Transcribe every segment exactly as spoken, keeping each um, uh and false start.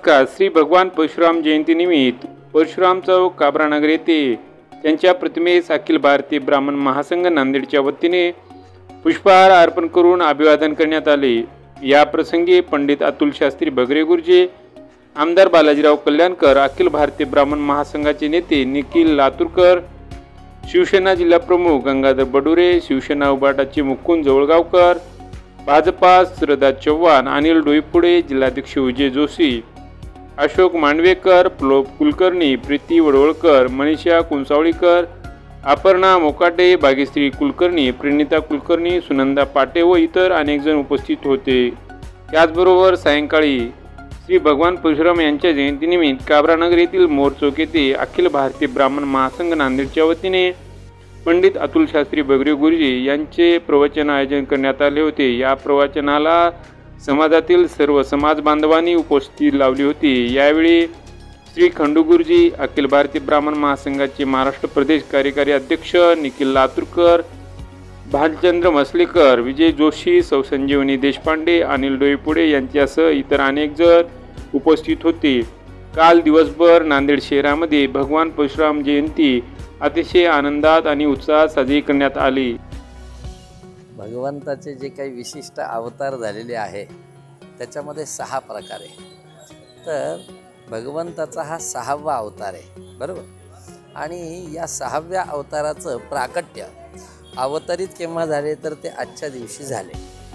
नमस्कार. श्री भगवान परशुराम जयंतीनिमित्त परशुराम चौक काबरानगर येथे त्यांच्या प्रतिमेस अखिल भारतीय ब्राह्मण महासंघ नांदेडच्या वतीने पुष्पहार अर्पण करून अभिवादन करण्यात आले. या प्रसंगी पंडित अतुल शास्त्री बगरे गुरुजी, आमदार बालाजीराव कल्याणकर, अखिल भारतीय ब्राह्मण महासंघाचे नेते निखिल लातूरकर, शिवसेना जिल्हा प्रमुख गंगाधर बडुरे, शिवसेना उबाटाचे मुकुंद जवळगावकर, भाजपा श्रद्धा चव्हाण, अनिल डोईपुडे, जिल्हाध्यक्ष विजय जोशी, अशोक मांडवेकर, प्लोप कुलकर्णी, प्रीती वडवळकर, मनीषा कुंसावळीकर, अपर्णा मोकाटे, भाग्यश्री कुलकर्णी, प्रणिता कुलकर्णी, सुनंदा पाटे व इतर अनेक जण उपस्थित होते. त्याचबरोबर सायंकाळी श्री भगवान परशुराम यांच्या जयंतीनिमित्त काबरानगर येथील मोर चौक येथे अखिल भारतीय ब्राह्मण महासंघ नांदेडच्या वतीने पंडित अतुल शास्त्री बगरे गुरुजी यांचे प्रवचन आयोजन करण्यात आले होते. या प्रवचनाला समाजातील सर्व समाज बांधवांनी उपस्थिती लावली होती. यावेळी श्री खंडू गुरुजी, अखिल भारतीय ब्राह्मण महासंघाचे महाराष्ट्र प्रदेश कार्यकारी अध्यक्ष निखिल लातूरकर, भालचंद्र मसलेकर, विजय जोशी, सौ संजीवनी देशपांडे, अनिल डोईपुडे यांच्यासह इतर अनेक जण उपस्थित होते. काल दिवसभर नांदेड शहरामध्ये भगवान परशुराम जयंती अतिशय आनंदात आणि उत्साहात साजरी करण्यात आली. भगवंताचे जे काही विशिष्ट अवतार झालेले आहे त्याच्यामध्ये सहा प्रकार आहे. तर भगवंताचा हा सहावा अवतार आहे, बरोबर. आणि या सहाव्या अवताराचं प्राकट्य अवतरित केव्हा झाले तर ते आजच्या दिवशी झाले.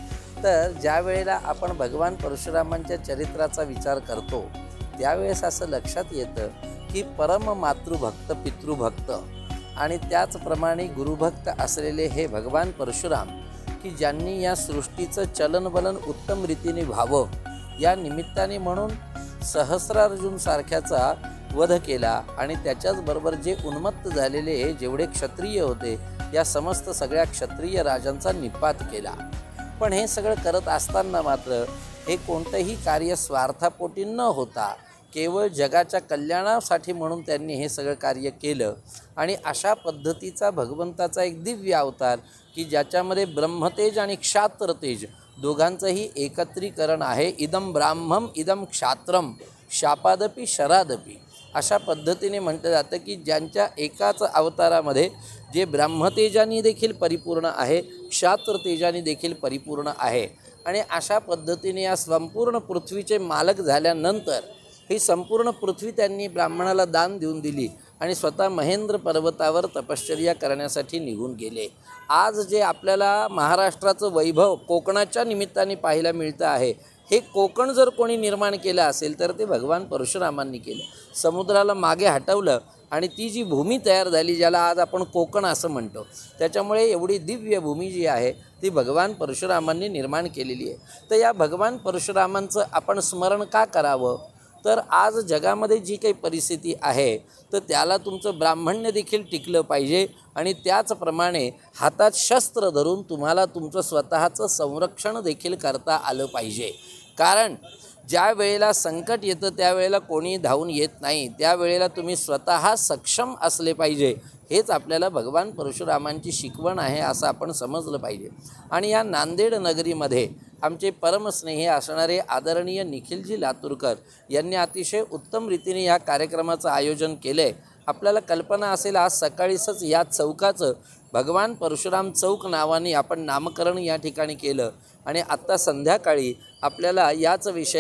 तर ज्या वेळेला आपण भगवान परशुरामांच्या चरित्राचा विचार करतो त्यावेळेस असं लक्षात येतं की परम मातृभक्त, पितृभक्त आणि त्याचप्रमाणे गुरुभक्त असलेले हे भगवान परशुराम की ज्यांनी या सृष्टीचं चलनवलन उत्तम रीतीने व्हावं या निमित्ताने म्हणून सहस्रार्जुन सारख्याचा वध केला आणि त्याच्याचबरोबर जे उन्मत्त झालेले जेवढे क्षत्रिय होते या समस्त सगळ्या क्षत्रिय राजांचा निपात केला. पण हे सगळं करत असताना मात्र हे कोणतंही कार्य स्वार्थापोटी न होता केवळ जगाच्या कल्याणासाठी म्हणून त्यांनी हे सगळं कार्य केलं. आणि अशा पद्धतीचा भगवंताचा एक दिव्य अवतार की ज्याच्यामध्ये ब्रह्मतेज आणि क्षात्रतेज दोघांचंही एकत्रीकरण आहे. इदम ब्राह्मम इदम क्षात्रम शापादपी शरादपी अशा पद्धतीने म्हटलं जातं की ज्यांच्या एकाच अवतारामध्ये जे ब्रह्मतेजानी देखील परिपूर्ण आहे, क्षात्रतेजानी देखील परिपूर्ण आहे. आणि अशा पद्धतीने या संपूर्ण पृथ्वीचे मालक झाल्यानंतर ही संपूर्ण पृथ्वी त्यांनी ब्राह्मणाला दान देऊन दिली आणि स्वतः महेंद्र पर्वतावर तपश्चर्या करण्यासाठी निघून गेले. आज जे आपल्याला महाराष्ट्राचं वैभव कोकणाच्या निमित्ताने पाहायला मिळतं आहे, हे कोकण जर कोणी निर्माण केलं असेल तर ते भगवान परशुरामांनी केलं. समुद्राला मागे हटवलं आणि ती जी भूमी तयार झाली ज्याला आज आपण कोकण असं म्हणतो, त्याच्यामुळे एवढी दिव्य भूमी जी आहे ती भगवान परशुरामांनी निर्माण केलेली आहे. तर या भगवान परशुरामांचं आपण स्मरण का करावं तर आज जगामध्ये जी काही परिस्थिती आहे तर त्याला तुमचं ब्राह्मण्य देखील टिकलं पाहिजे आणि त्याचप्रमाणे हातात शस्त्र धरून तुम्हाला तुमचं स्वतःचं संरक्षण देखील करता आलं पाहिजे. कारण ज्या वेळेला संकट येतं त्यावेळेला कोणी धावून येत नाही, त्यावेळेला तुम्ही स्वतः सक्षम असले पाहिजे. हेच आपल्याला भगवान परशुरामांची शिकवण आहे असं आपण समजलं पाहिजे. आणि या नांदेड नगरीमध्ये आमचे परमस्नेही असणारे आदरणीय निखिलजी लातूरकर यांनी अतिशय उत्तम रीतीने या कार्यक्रमाचं आयोजन केलं आहे. आपल्याला कल्पना असेल आज सकाळीच या चौकाचं भगवान परशुराम चौक नावाने आपण नामकरण या ठिकाणी केलं आणि आत्ता संध्याकाळी आपल्याला याच विषय